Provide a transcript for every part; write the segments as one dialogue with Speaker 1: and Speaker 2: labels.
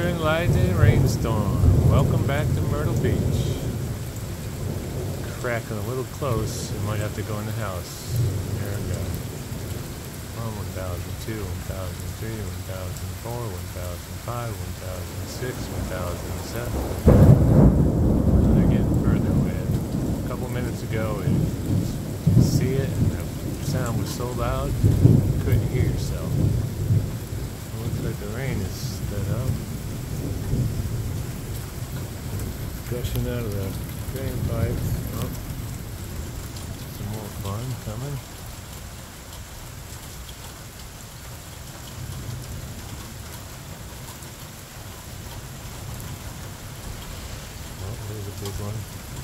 Speaker 1: thunder and lightning rainstorm. Welcome back to Myrtle Beach. Cracking a little close. We might have to go in the house. Here we go. 1002, 1003, 1004, 1005, 1006, 1007. They're getting further away. A couple minutes ago, you could see it, and the sound was so loud you couldn't hear yourself. It looks like the rain is sped up. Gushing out of the drain pipes. Oh. Some more fun coming. Oh, there's a big one.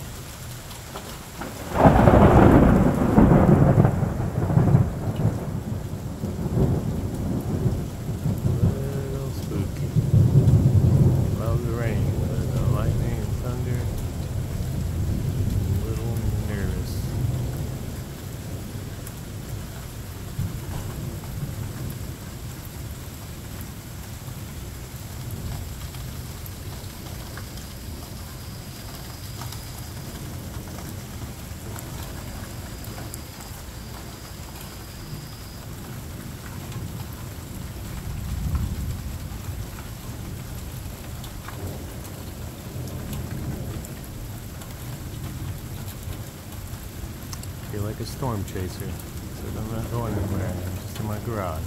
Speaker 1: I feel like a storm chaser, so I'm not going anywhere. I'm just in my garage.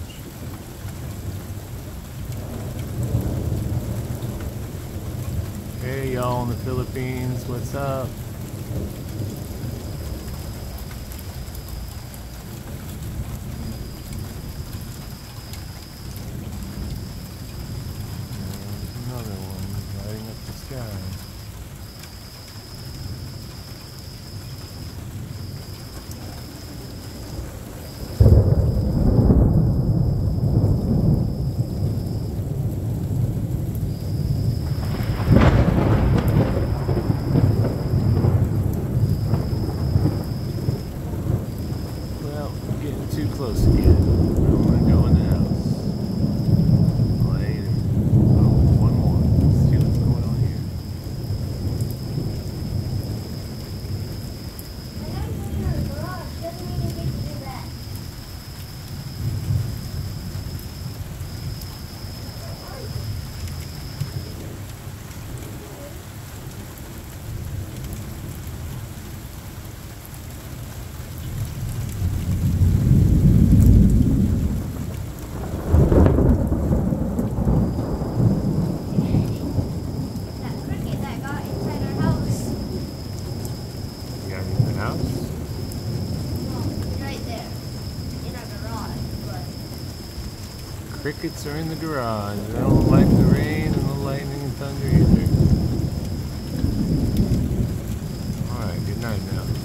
Speaker 1: Hey y'all in the Philippines, what's up? There's another one lighting up the sky. Too close again. I want to go in the house. Later. Oh, one more. Let's see what's going on here.
Speaker 2: I know you're in the garage. Doesn't mean you get to do that.
Speaker 1: Crickets are in the garage. I don't like the rain and the lightning and thunder either. Alright, good night now.